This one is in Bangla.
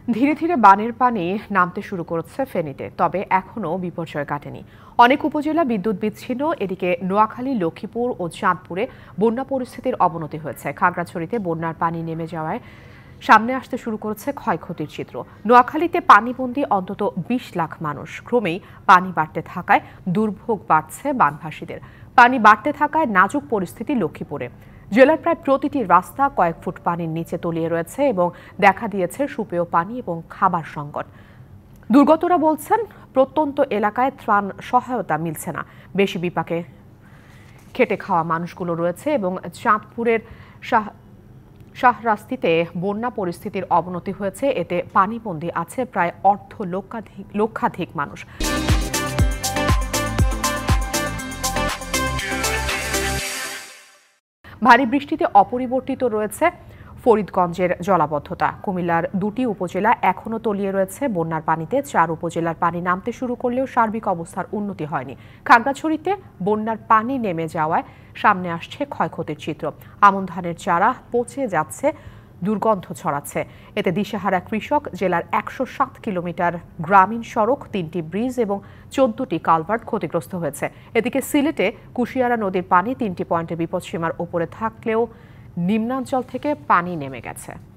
ধীরে ধীরে বানের পানি নামতে শুরু করেছে ফেনীতে, তবে এখনো বিপর্যয় কাটেনি। অনেক উপজেলা বিদ্যুৎ বিচ্ছিন্ন। এদিকে নোয়াখালী, লক্ষ্মীপুর ও চাঁদপুরে বন্যা পরিস্থিতির অবনতি হয়েছে। খাগড়াছড়িতে বন্যার পানি নেমে যাওয়ায় সামনে আসতে শুরু করেছে ক্ষয়ক্ষতির চিত্র। নোয়াখালীতে পানিবন্দী অন্তত ২০ লাখ মানুষ। ক্রমেই পানি বাড়তে থাকায় দুর্ভোগ বাড়ছে বানভাসীদের। পানি বাড়তে থাকায় নাজুক পরিস্থিতি লক্ষ্মীপুরে। জেলার প্রায় প্রতিটি রাস্তা কয়েক ফুট পানির নিচে তলিয়ে রয়েছে এবং দেখা দিয়েছে সুপেয় পানি এবং খাবার সংকট। দুর্গতরা বলছেন, প্রত্যন্ত এলাকায় ত্রাণ সহায়তা মিলছে না। বেশি বিপাকে খেটে খাওয়া মানুষগুলো রয়েছে এবং চাঁদপুরের শাহরাস্তিতে বন্যা পরিস্থিতির অবনতি হয়েছে। এতে পানিবন্দী আছে প্রায় লক্ষাধিক মানুষ। ভারী বৃষ্টিতে অপরিবর্তিত রয়েছে ফরিদগঞ্জের জলাবদ্ধতা। কুমিল্লার ২টি উপজেলা এখনও তলিয়ে রয়েছে বন্যার পানিতে। ৪ উপজেলার পানি নামতে শুরু করলেও সার্বিক অবস্থার উন্নতি হয়নি। খাগড়াছড়িতে বন্যার পানি নেমে যাওয়ায় সামনে আসছে ক্ষয়ক্ষতির চিত্র। আমন ধানের চারা পচে যাচ্ছে, দুর্গন্ধ ছড়াচ্ছে। এতে দিশেহারা কৃষক। জেলার ১০৭ কিলোমিটার গ্রামীণ সড়ক, ৩টি ব্রিজ এবং ১৪টি কালভার্ট ক্ষতিগ্রস্ত হয়েছে। এদিকে সিলেটে কুশিয়ারা নদীর পানি ৩টি পয়েন্টে বিপদসীমার ওপরে থাকলেও নিম্নাঞ্চল থেকে পানি নেমে গেছে।